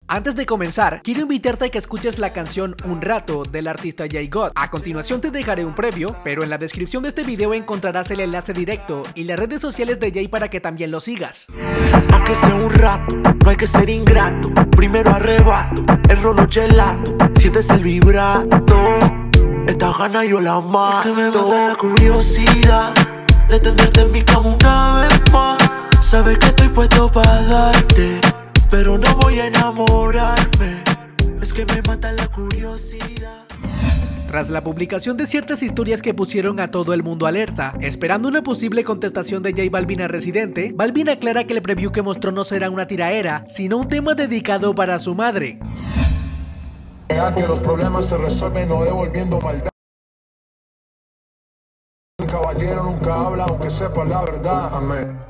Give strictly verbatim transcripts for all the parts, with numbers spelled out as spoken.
Antes de comenzar, quiero invitarte a que escuches la canción Un Rato del artista J God. A continuación te dejaré un previo, pero en la descripción de este video encontrarás el enlace directo y las redes sociales de Jay para que también lo sigas. Aunque sea un rato, no hay que ser ingrato. Primero arrebato, el rolo gelato. Sientes el vibrato, esta gana yo la mato. Es que me mata la curiosidad de tenerte en mi cama una vez más. Sabes que estoy puesto para darte, pero no voy a enamorarme. Es que me mata la curiosidad. Tras la publicación de ciertas historias que pusieron a todo el mundo alerta, esperando una posible contestación de J Balvin a Residente, Balvin aclara que el preview que mostró no será una tiraera, sino un tema dedicado para su madre. Que los problemas se resuelven no devolviendo maldad. El caballero nunca habla aunque sepa la verdad. Amén.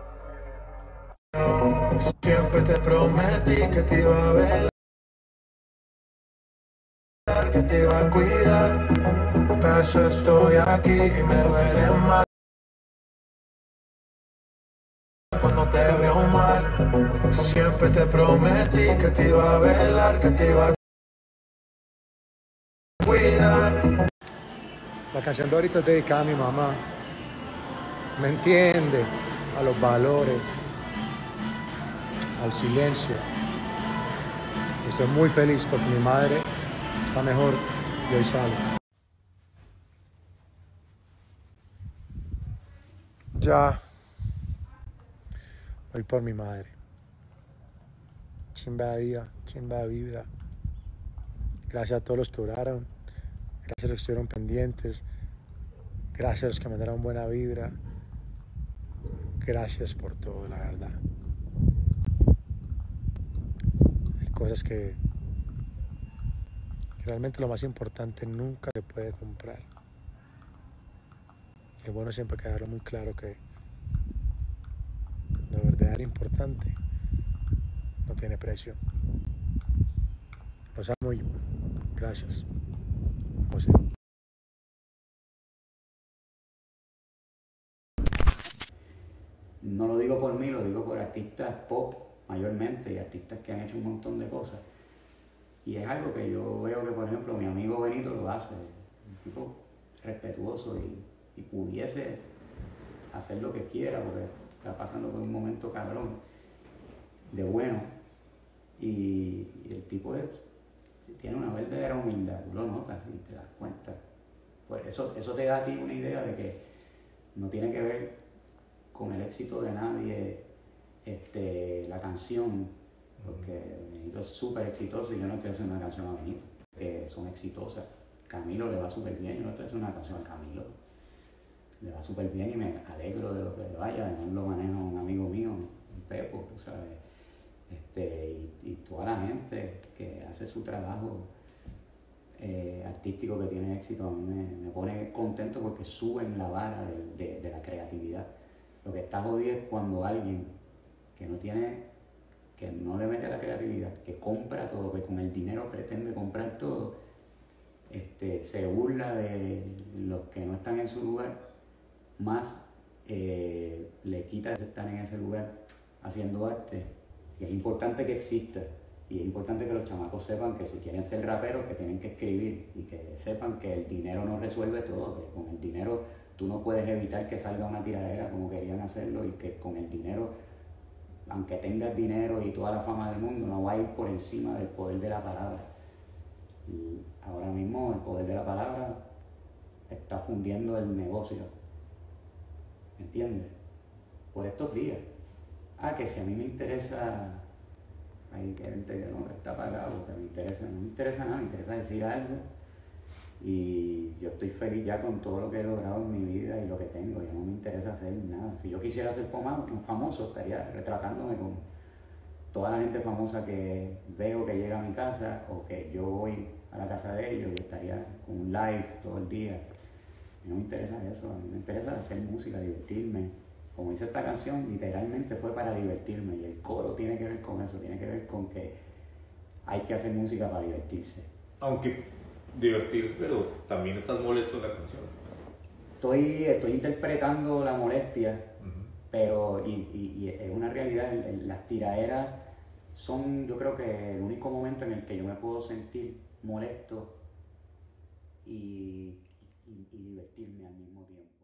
Siempre te prometí que te iba a ver, que te iba a cuidar. Por eso estoy aquí y me duele mal cuando te veo mal. Siempre te prometí que te iba a velar, que te iba a cuidar. La canción de ahorita es dedicada a mi mamá. Me entiende, a los valores, al silencio. Estoy muy feliz porque mi madre está mejor y hoy sale. Ya voy por mi madre. Chimba día, chimba vibra. Gracias a todos los que oraron, gracias a los que estuvieron pendientes, gracias a los que me dieron buena vibra. Gracias por todo, la verdad. Hay cosas que, que realmente lo más importante nunca se puede comprar. Y es bueno siempre quedarlo muy claro que lo verdadero importante no tiene precio. Los amo y gracias, José. No lo digo por mí, lo digo por artistas pop mayormente y artistas que han hecho un montón de cosas. Y es algo que yo veo que, por ejemplo, mi amigo Benito lo hace, un tipo respetuoso y, y pudiese hacer lo que quiera porque está pasando por un momento cabrón, de bueno. Y, y el tipo es, tiene una verdadera humildad, tú lo notas y te das cuenta. Pues eso, eso te da a ti una idea de que no tiene que ver con el éxito de nadie este, la canción, porque Benito es súper exitoso y yo no quiero hacer una canción a Benito, que son exitosas. Camilo le va súper bien, yo no estoy haciendo una canción a Camilo, le va súper bien y me alegro de lo que le vaya. Además lo maneja un amigo mío, un Pepo, tú sabes, este, y, y toda la gente que hace su trabajo eh, artístico que tiene éxito, a mí me, me pone contento porque suben la vara de, de, de la creatividad. Lo que está jodido es cuando alguien que no tiene, que no le mete la creatividad, que compra todo, que con el dinero pretende comprar todo, este, se burla de los que no están en su lugar, más eh, le quita estar en ese lugar haciendo arte. Y es importante que exista, y es importante que los chamacos sepan que si quieren ser raperos, que tienen que escribir, y que sepan que el dinero no resuelve todo, que con el dinero tú no puedes evitar que salga una tiradera como querían hacerlo y que con el dinero, aunque tengas dinero y toda la fama del mundo, no va a ir por encima del poder de la palabra. Y ahora mismo el poder de la palabra está fundiendo el negocio. ¿Me entiendes? Por estos días. Ah, que si a mí me interesa, hay gente que no está pagado, que me interesa, no me interesa nada, me interesa decir algo. Y yo estoy feliz ya con todo lo que he logrado en mi vida y lo que tengo, ya no me interesa hacer nada. Si yo quisiera ser famoso, estaría retratándome con toda la gente famosa que veo que llega a mi casa o que yo voy a la casa de ellos y estaría con un live todo el día. Y no me interesa eso, a mí me interesa hacer música, divertirme. Como dice esta canción, literalmente fue para divertirme y el coro tiene que ver con eso, tiene que ver con que hay que hacer música para divertirse. Aunque divertirse, pero también estás molesto en la canción. Estoy, estoy interpretando la molestia, uh-huh. pero y, y, y es una realidad, el, el, las tiraderas son, yo creo que el único en el que yo me puedo sentir molesto y, y, y divertirme al mismo tiempo.